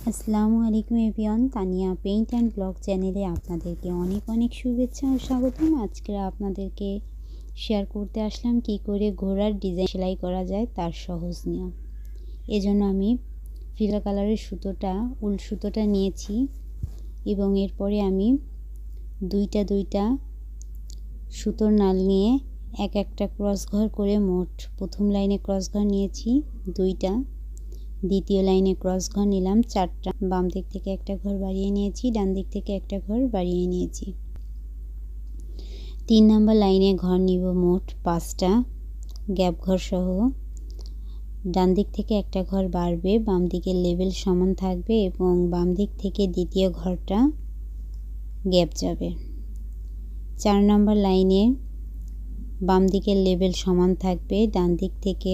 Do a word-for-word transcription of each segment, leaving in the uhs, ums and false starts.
আসসালামু আলাইকুম everyone, Tania paint and blog চ্যানেলে আপনাদেরকে অনেক অনেক শুভেচ্ছা ও স্বাগতম। আজকে আপনাদেরকে শেয়ার করতে আসলাম কি করে ঘোড়ার ডিজাইন সেলাই করা যায় তার সহজ নিয়ম। এজন্য আমি ফিলা কালারের সুতোটা উল সুতোটা নিয়েছি এবং এরপরে আমি দুইটা দুইটা সুতোর নাল নিয়ে এক একটা ক্রস ঘর করে মোট প্রথম লাইনে ক্রস ঘর নিয়েছি দুইটা, দ্বিতীয় লাইনে ক্রস ঘর নিলাম চারটা, বাম দিক থেকে একটা ঘর বাড়িয়ে নিয়েছি, ডান দিক থেকে একটা ঘর বাড়িয়ে নিয়েছি। তিন নম্বর লাইনে ঘর নিব মোট পাঁচটা গ্যাপ ঘর সহ। ডান দিক থেকে একটা ঘর বাড়বে, বাম দিকের লেভেল সমান থাকবে এবং বাম দিক থেকে দ্বিতীয় ঘরটা গ্যাপ যাবে। চার নম্বর লাইনে বাম দিকের লেভেল সমান থাকবে, ডান দিক থেকে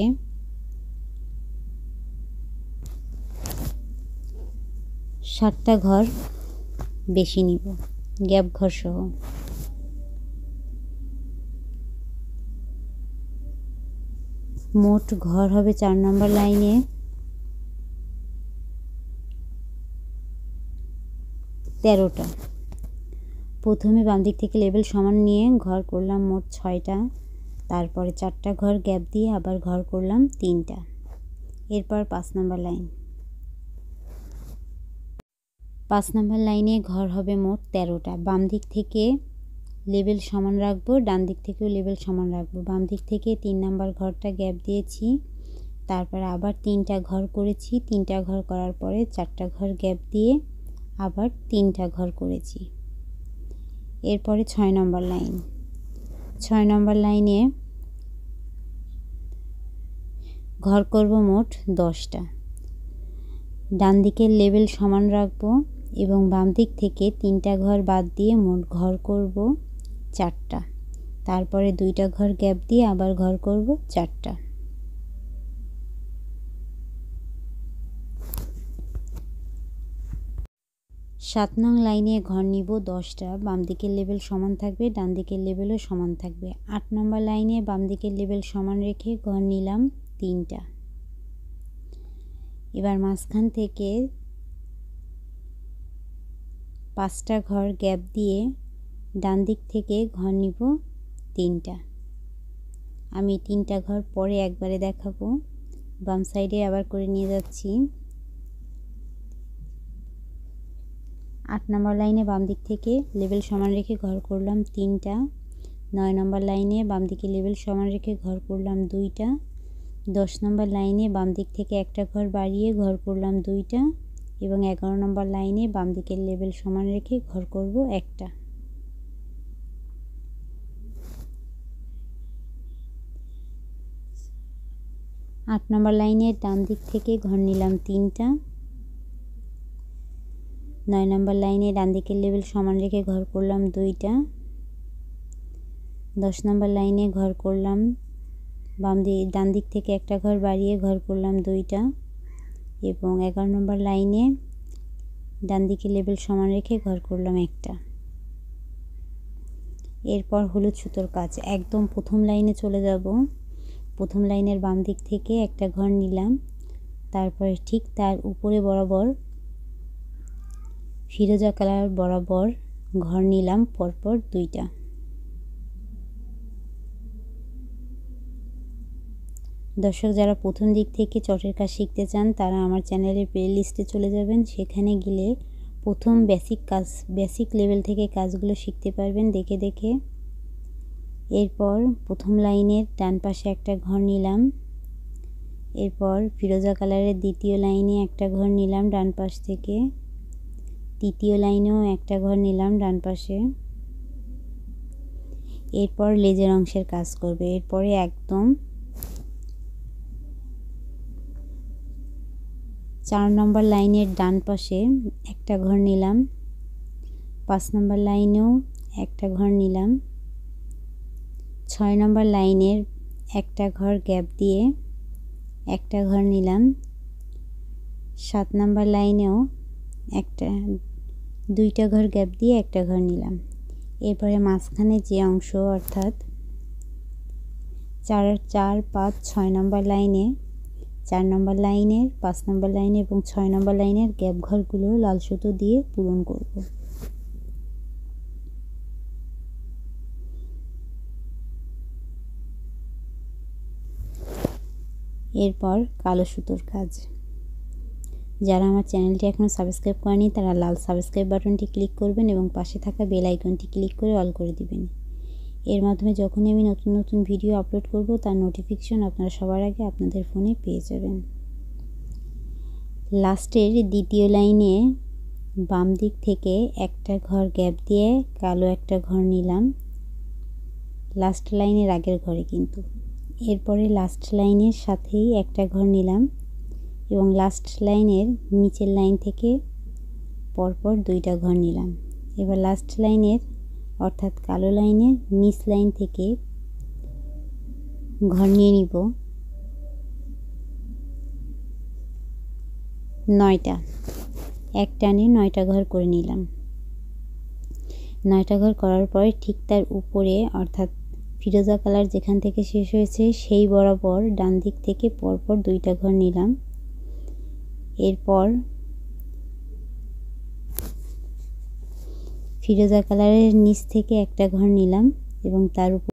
সাতটা ঘর বেশি নিব গ্যাপ ঘর সহ। মোট ঘর হবে চার নম্বর লাইনে তেরোটা। প্রথমে বাম দিক থেকে লেভেল সমান নিয়ে ঘর করলাম মোট ছয়টা, তারপরে চারটা ঘর গ্যাপ দিয়ে আবার ঘর করলাম তিনটা। এরপর পাঁচ নম্বর লাইন, পাঁচ নম্বর লাইনে ঘর হবে মোট তেরোটা। বাম দিক থেকে লেভেল সমান রাখবো, ডান দিক থেকেও লেভেল সমান রাখবো। বাম দিক থেকে তিন নম্বর ঘরটা গ্যাপ দিয়েছি, তারপরে আবার তিনটা ঘর করেছি, তিনটা ঘর করার পরে চারটা ঘর গ্যাপ দিয়ে আবার তিনটা ঘর করেছি। এরপরে ছয় নম্বর লাইন, ছয় নম্বর লাইনে ঘর করব মোট দশটা। ডান দিকের লেভেল সমান রাখবো এবং বাম দিক থেকে তিনটা ঘর বাদ দিয়ে মোট ঘর করব চারটা, তারপরে দুইটা ঘর গ্যাপ দিয়ে আবার ঘর করব চারটা। সাত নং লাইনে ঘর নিব দশটা, বাম দিকের লেভেল সমান থাকবে, ডান দিকের লেভেলও সমান থাকবে। আট নম্বর লাইনে বাম দিকের লেভেল সমান রেখে ঘর নিলাম তিনটা। এবার মাঝখান থেকে পাঁচটা ঘর গ্যাপ দিয়ে ডান দিক থেকে ঘর নিব তিনটা। আমি তিনটা ঘর পরে একবারে দেখাবো। বাম সাইডে আবার করে নিয়ে যাচ্ছি। আট নম্বর লাইনে বাম দিক থেকে লেভেল সমান রেখে ঘর করলাম তিনটা। নয় নম্বর লাইনে বাম দিকে লেভেল সমান রেখে ঘর করলাম দুইটা। দশ নম্বর লাইনে বাম দিক থেকে একটা ঘর বাড়িয়ে ঘর করলাম দুইটা এবং এগারো নম্বর লাইনে বাম দিকের লেভেল সমান রেখে ঘর করব একটা। আট নম্বর লাইনে ডান দিক থেকে ঘর নিলাম তিনটা। নয় নম্বর লাইনে ডান দিকের লেভেল সমান রেখে ঘর করলাম দুইটা। দশ নম্বর লাইনে ঘর করলাম বাম দিক ডান দিক থেকে একটা ঘর বাড়িয়ে ঘর করলাম দুইটা এবং এগারো নম্বর লাইনে ডান দিকে লেভেল সমান রেখে ঘর করলাম একটা। এরপর হলুদ সুতোর কাজ, একদম প্রথম লাইনে চলে যাব। প্রথম লাইনের বাম দিক থেকে একটা ঘর নিলাম, তারপরে ঠিক তার উপরে বরাবর ফিরোজা কালার বরাবর ঘর নিলাম পরপর দুইটা। দর্শক যারা প্রথম দিক থেকে চটের কাজ শিখতে চান তারা আমার চ্যানেলের প্লে লিস্টে চলে যাবেন, সেখানে গেলে প্রথম বেসিক কাজ বেসিক লেভেল থেকে কাজগুলো শিখতে পারবেন দেখে দেখে। এরপর প্রথম লাইনের ডান পাশে একটা ঘর নিলাম, এরপর ফিরোজা কালারের দ্বিতীয় লাইনে একটা ঘর নিলাম ডান পাশ থেকে, তৃতীয় লাইনেও একটা ঘর নিলাম ডান পাশে। এরপর লেজের অংশের কাজ করবে। এরপরে একদম চার নম্বর লাইনের ডান পাশে একটা ঘর নিলাম, পাঁচ নম্বর লাইনেও একটা ঘর নিলাম, ছয় নম্বর লাইনের একটা ঘর গ্যাপ দিয়ে একটা ঘর নিলাম, সাত নম্বর লাইনেও একটা দুইটা ঘর গ্যাপ দিয়ে একটা ঘর নিলাম। এরপরে মাঝখানে যে অংশ অর্থাৎ চার চার পাঁচ ছয় নম্বর লাইনে চার নম্বর লাইনের, পাঁচ নম্বর লাইনের এবং ছয় নম্বর লাইনের গ্যাপ ঘরগুলো লাল সুতো দিয়ে পূরণ করব। এরপর কালো সুতোর কাজ। যারা আমার চ্যানেলটি এখনও সাবস্ক্রাইব করেনি তারা লাল সাবস্ক্রাইব বাটনটি ক্লিক করবেন এবং পাশে থাকা বেল আইকনটি ক্লিক করে অল করে দিবেন। এর মাধ্যমে যখনই আমি নতুন নতুন ভিডিও আপলোড করব তার নোটিফিকেশন আপনারা সবার আগে আপনাদের ফোনে পেয়ে যাবেন। লাস্টের দ্বিতীয় লাইনে বাম দিক থেকে একটা ঘর গ্যাপ দিয়ে কালো একটা ঘর নিলাম, লাস্ট লাইনের আগের ঘরে কিন্তু। এরপরে লাস্ট লাইনের সাথেই একটা ঘর নিলাম এবং লাস্ট লাইনের নিচের লাইন থেকে পরপর দুইটা ঘর নিলাম। এবার লাস্ট লাইনের অর্থাৎ কালো লাইনের নিচ লাইন থেকে ঘর নিয়ে নিব নয়টা। এক টানে নয়টা ঘর করে নিলাম। নয়টা ঘর করার পরে ঠিক তার উপরে অর্থাৎ ফিরোজা কালার যেখান থেকে শেষ হয়েছে সেই বরাবর ডান দিক থেকে পরপর দুইটা ঘর নিলাম। এরপর ফিরোজা কালারের নিচ থেকে একটা ঘর নিলাম এবং তার উপর